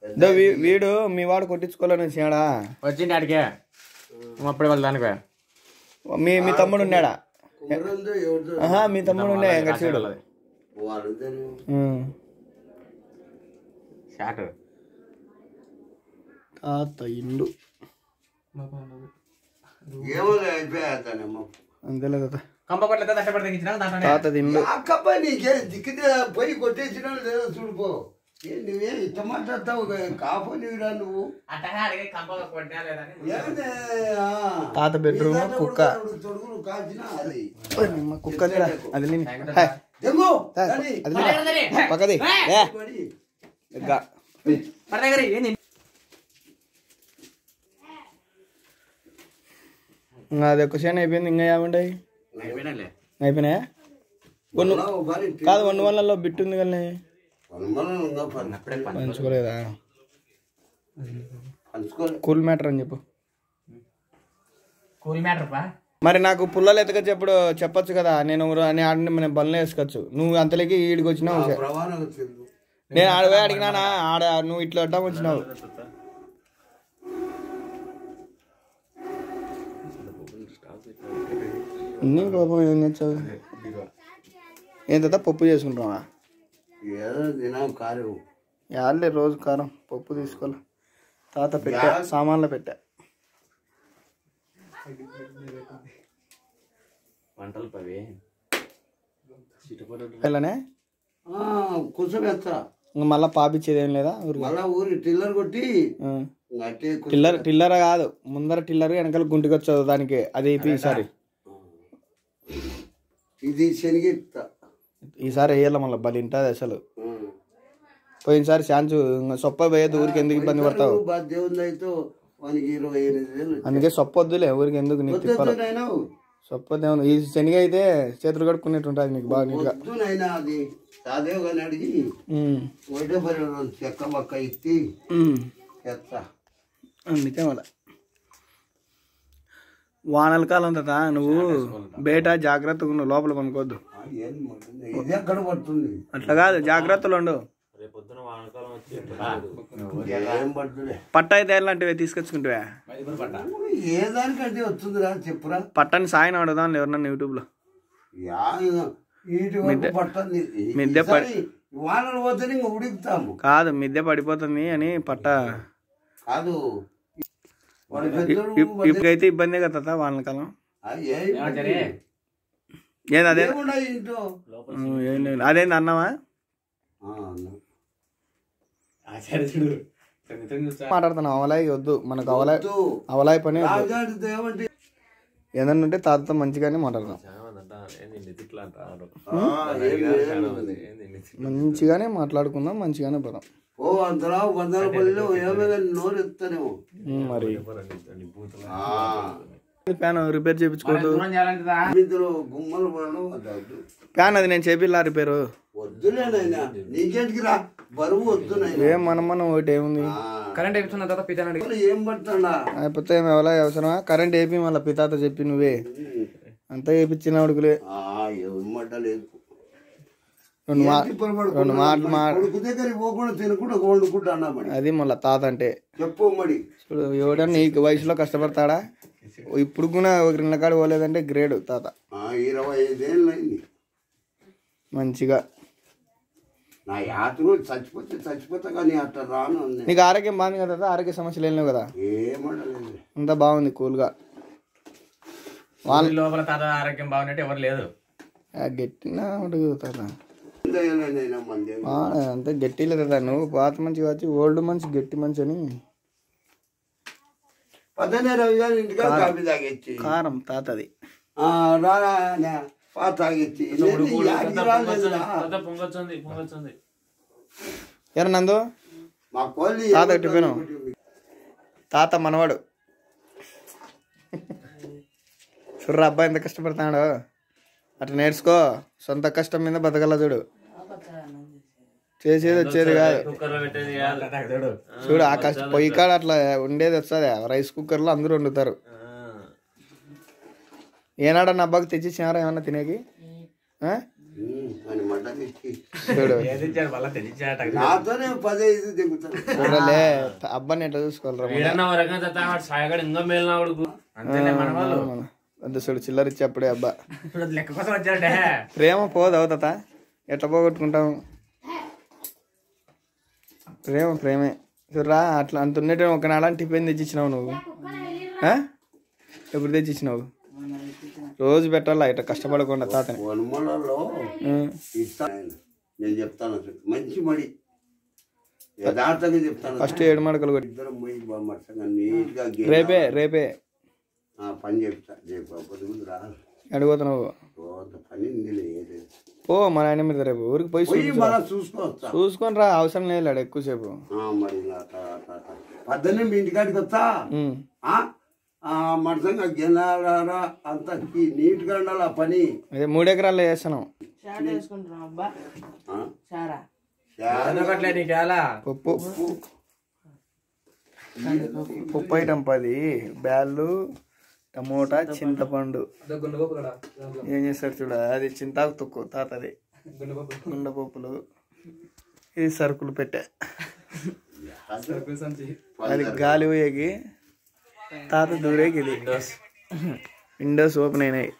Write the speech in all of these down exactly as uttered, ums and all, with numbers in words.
వీడు మీ వాడు కొట్టించుకోవాలని వచ్చినాడా? వచ్చింది ఆడికే అప్పుడే వాళ్ళు దానికి మీ మీ తమ్ముడు ఉన్నాడా? మీ తమ్ముడు ఉండే చూడు తాత ఇల్లు అంతేలే తాత. తాతది ఇల్లు పోయి కొట్టేసిన లేదా చూడుకో. నువ్వే ఇష్టం మాట్లాడతావు కాపు నీరా నువ్వు. తాత బెడ్రూమ్ కుక్క కుక్క అది పక్కది అది ఒక్క సేన అయిపోయింది. ఇంకా ఏముంటాయి అయిపోయినాయా? కాదు వన్ వన్లలో బిట్టు ఉంది కానీ పంచుకోలేదా? కూల్ మ్యాటర్ అని చెప్పు. కూల్ మ్యాటర్ మరి నాకు పుల్లలు ఎత్తక చెప్పుడు చెప్పొచ్చు కదా. నేను ఆడిని బల్ల వేసుకోవచ్చు. నువ్వు అంతలోకి ఈడికి వచ్చినావు. నేను ఆడపోయి అడిగినానా ఆడ నువ్వు ఇట్లా అడ్డం వచ్చినావు. నీ పాపం ఏం తెచ్చావు? ఏం తా పప్పు చేసుకుంటావా? యాళ్ళే రోజు కారం పప్పు తీసుకోవాలి. తాత పెట్టా సామాన్లు పెట్టా. ఇలానే కూర్చోబెత్తా. ఇంకా మళ్ళా పాపిచ్చేది ఏం లేదా? ఊరి టిల్లర్ కొట్టి టిల్లర్ టిల్లర్ కాదు ముందర టిల్లర్ వెనకాల గుంటుకు వచ్చావు దానికి. అది ఈసారి ఇది శనిగి ఈసారి వేయాల మళ్ళీ బలి ఉంటుంది అసలు. పోయినసారి ఛాన్స్ సొప్ప పోయేది ఊరికి ఎందుకు ఇబ్బంది పడతావు? అందుకే సొప్ప వద్దులే ఊరికి ఎందుకు నీకు తిప్పాలి. సొప్ప దేవుని ఈ శనిగ అయితే చేతులు కడుక్కునేట్టు ఉంటుంది నీకు బాగా నీట్గా. అందుకే మళ్ళా వానల కాలం తా నువ్వు బయట జాగ్రత్తగా ఉండు. లోపల కొనుక్కోద్దు. అట్లా కాదు జాగ్రత్తలు ఉండు. పట్ట అయితే ఎలాంటివి తీసుకొచ్చుకుంటావా? ఏదానికంటే వస్తుందిరా చెప్పురా. పట్టని సాయం అడుగుదాం ఎవరన్నా యూట్యూబ్ లో. మిద్దె వానలు పోతే ఉడుకుతాము కాదు మిద్దె పడిపోతుంది అని పట్ట కాదు. ఇప్పుడైతే ఇబ్బంది కదా వానల కాలం. ఏది అదే అదేంది అన్నావా? మాట్లాడుతున్నావు అవలాయి వద్దు మనకు. అవలాయి అవలాయి పని ఏదన్నా ఉంటే తాతతో మంచిగానే మాట్లాడతాం. మంచిగానే మాట్లాడుకుందాం మంచిగానే పోదాం. మరి ఫ్యాన్ రిపేర్ చేయించుకోవద్దు. ఫ్యాన్ అది నేను చేపిల్లా రిపేరు. ఏం మనం మనం ఒకటి ఏముంది. కరెంట్ అయిపోతే ఎవలా అవసరమా? కరెంట్ వేపి మళ్ళీ పితాతో చెప్పి నువ్వే అంతా వేపించిన ఉడుకులే. రెండు రెండు మాటలు అది మళ్ళీ తాత అంటే చూడు. ఎవడన్నా ఈ వయసులో కష్టపడతాడా? ఇప్పుడు కూడా ఒక రెండు కాడ పోలేదంటే గ్రేడ్ తాత. ఇరవై ఐదేళ్ళు అయింది మంచిగా. నా యాత్ర చచ్చిపోతే చచ్చిపోతా కానీ అట్లా రాను. నీకు ఆరోగ్యం బాగుంది కదా? ఆరోగ్య సమస్యలు ఏం లేవు కదా? ఏమనలేదు అంతా బాగుంది కూల్గా. వాళ్ళ లోపల తాత ఆరోగ్యం బాగున్నట్టు ఎవరు లేదు. గట్టినా ఉంటుంది తాత అంతే గట్టి లేదు కదా. నువ్వు పాత మంచి వచ్చి ఓల్డ్ మంచి గట్టి మంచి అని కారం తాతది ఎరా నందు తాత ఎట్టిపోయాను. తాత మనవాడు చూడరా అబ్బాయి ఎంత కష్టపడతాడు. అట్లా నేర్చుకో. సొంత కష్టం మీద బతకల చూడు. చేసేది వచ్చేది కాదు చూడు. ఆ కష్టం పొయ్యి కాడ అట్లా ఉండేది వస్తుంది. రైస్ కుక్కర్లో అందరూ వండుతారు. ఏనాడన్నా అబ్బాకి తెచ్చిచ్చినారా ఏమన్నా తినేకి? అని మడ్డ తెచ్చి చూడు ఏది ఇచ్చాడు మళ్ళా తెచ్చాట నాతోనే పదహైదు దిగుతాను. చూడలే అబ్బాని ఎట్లా చూసుకోవాలరా వీడన్నా ఒక రకంగా తత్తా వాడు సాయగాడు ఇంకా మేలిన వాడుకు అంతేలే మన వాళ్ళు అంత చూడు చిల్లర ఇచ్చి అప్పుడే అబ్బా ఇప్పుడు అది లెక్క కోసం వచ్చాడే ప్రేమ పోదు అవుతాత ఎట్లా పోగొట్టుకుంటాము ప్రేమ ప్రేమే చూడరా అట్లా అంత ఉన్నట్టు ఒక నాడు టిఫిన్ తెచ్చిచ్చినావు నువ్వు ఆ? ఎప్పుడు తెచ్చిచ్చినావు రోజు పెట్టాలా ఇట్లా కష్టపడకుండా తాతని వనమలలో ఇస్తాను ఆయన. నేను చెప్తాను అసలు మంచి మడి యథార్థంగా చెప్తాను. ఫస్ట్ ఏడు మడకలు కొట్టి ఇద్దరం పోయి మరసంగా నీట్గా రేపే రేపే పని చెప్తా రేపు పొద్దుగుందు రా అడిగిపోతున్నావు పని ఉంది లేదు పో మా నాయన మీద రేపు ఊరికి పోయి పోయి చూపించు. మళ్ళా చూసుకోవచ్చా చూసుకొని రా అవసరం లేదు ఎక్కువసేపు మరి పద్దెనిమిది మీ ఇంటికాడికి వస్తా ఉమ్. మరసంగా గిన్నెలారా అంత నీట్గా ఉండాలి ఆ పని. అదే మూడు ఎకరాల్లో చేస్తున్నాం అట్లే నీకేలా పప్పు పప్పు ఐటమ్ పది బ్యాళ్ళు టమోటా చింతపండు ఏం చేస్తాడు చూడ అది చింతాకు తొక్కు తాతది గుండెపప్పులు ఇది సరుకులు పెట్టా అది గాలి పోయేకి తాత దూరేకి ఇది విండోస్ ఓపెన్ అయినాయి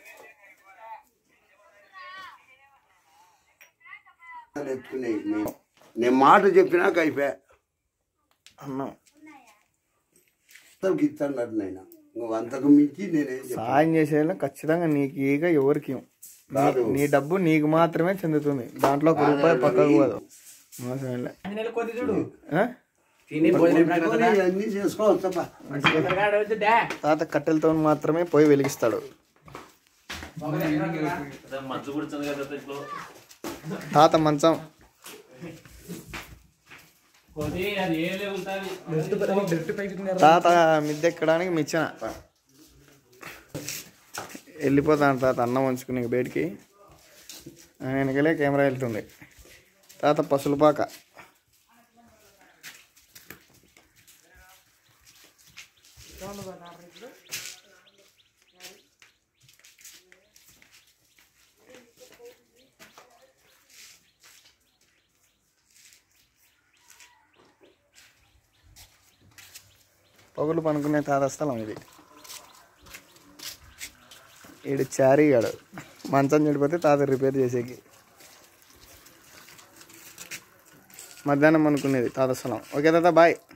ఎత్తుకున్నాయి నేను మాట చెప్పినాక అయిపోయా అన్నాం ఇస్తాడు నైనా నువ్వు అంతకు మించి నేనేం సాయం చేసేలా ఖచ్చితంగా నీకు ఈగ ఎవరికి ఇవ్వం. నీ- నీ డబ్బు నీకు మాత్రమే చెందుతుంది దాంట్లో ఒక రూపాయి పక్కకు పోదు మోసం లే. ఆ? అన్ని చేసుకోవచ్చా తాత కట్టెలతో మాత్రమే పోయి వెలిగిస్తాడు తాత మంచం తాత మిద్దెక్కడానికి మిచ్చిన వెళ్ళిపోతాను తాత అన్నం ఉంచుకుని బయటికి వెనకలే కెమెరా వెళ్తుంది తాత పసులుపాక పొగలు పనుకునే తాత స్థలం ఇది ఈడు చారీగాడు మంచం చెడిపోతే తాత రిపేర్ చేసేకి మధ్యాహ్నం అనుకునేది తాత స్థలం ఓకే తాత బాయ్